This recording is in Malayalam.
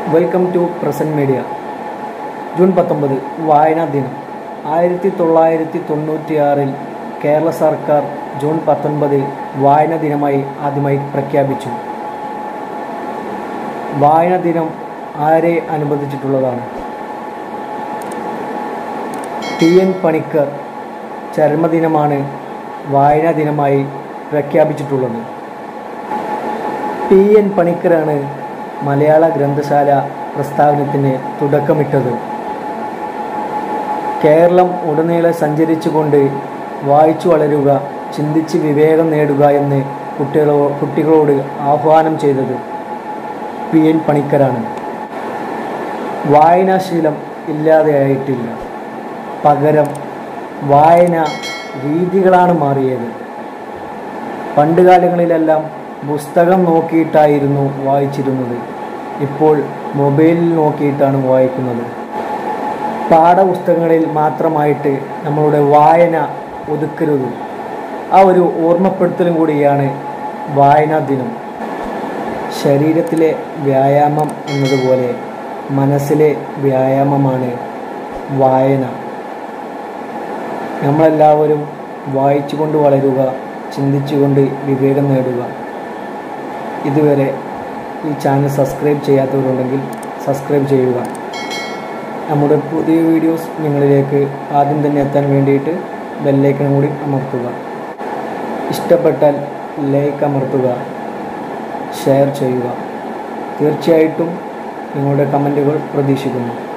Welcome to present media. June 19 വായനാ ദിനം. 1996 കേരള സർക്കാർ ജൂൺ 19 വായനാ ദിനമായി ആദ്യമായി പ്രഖ്യാപിച്ചു. വായനാ ദിനം ആരെ അനുബന്ധിച്ചിട്ടുള്ളതാണ്? ടി.എൻ. പണിക്കർ ചരമദിനമാണ് വായനാ ദിനമായി പ്രഖ്യാപിച്ചിട്ടുള്ളത്. ടി.എൻ. പണിക്കരാണ് മലയാള ഗ്രന്ഥശാല പ്രസ്ഥാനത്തിന് തുടക്കമിട്ടത്. കേരളം ഉടനീളം സഞ്ചരിച്ചുകൊണ്ട് വായിച്ചു വളരുക, ചിന്തിച്ച് വിവേകം നേടുക എന്ന് കുട്ടികളോട് ആഹ്വാനം ചെയ്തത് ടി.എൻ. പണിക്കരാണ്. വായനാശീലം ഇല്ലാതെയായിട്ടില്ല, പകരം വായന രീതികളാണ് മാറിയത്. പണ്ടുകാലങ്ങളിലെല്ലാം പുസ്തകം നോക്കിയിട്ടായിരുന്നു വായിച്ചിരുന്നത്. ഇപ്പോൾ മൊബൈലിൽ നോക്കിയിട്ടാണ് വായിക്കുന്നത്. പാഠപുസ്തകങ്ങളിൽ മാത്രമായിട്ട് നമ്മളുടെ വായന ഒതുക്കരുത്. ആ ഒരു ഓർമ്മപ്പെടുത്തലും കൂടിയാണ് വായനാ ദിനം. ശരീരത്തിലെ വ്യായാമം എന്നതുപോലെ മനസ്സിലെ വ്യായാമമാണ് വായന. നമ്മളെല്ലാവരും വായിച്ചുകൊണ്ട് വളരുക, ചിന്തിച്ചുകൊണ്ട് വിവേകം നേടുക. ഇതുവരെ ഈ ചാനൽ സബ്സ്ക്രൈബ് ചെയ്യാത്തവരുണ്ടെങ്കിൽ സബ്സ്ക്രൈബ് ചെയ്യുക. നമ്മുടെ പുതിയ വീഡിയോസ് നിങ്ങളിലേക്ക് ആദ്യം തന്നെ എത്താൻ വേണ്ടിയിട്ട് ബെല്ലൈക്കൺ കൂടി അമർത്തുക. ഇഷ്ടപ്പെട്ടാൽ ലൈക്ക് അമർത്തുക, ഷെയർ ചെയ്യുക. തീർച്ചയായിട്ടും നിങ്ങളുടെ കമൻറ്റുകൾ പ്രതീക്ഷിക്കുന്നു.